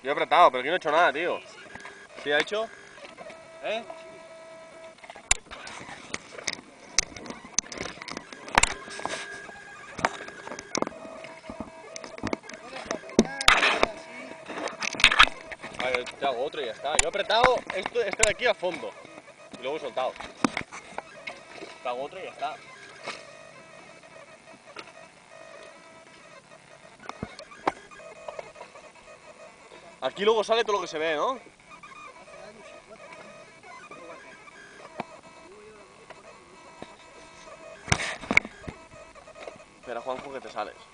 Yo he apretado, pero aquí no he hecho nada, tío. ¿Sí ha hecho? ¿Eh? Vale, te hago otro y ya está. Yo he apretado este de aquí a fondo. Y luego he soltado. Te hago otro y ya está. Aquí luego sale todo lo que se ve, ¿no? Espera, Juanjo, que te sales.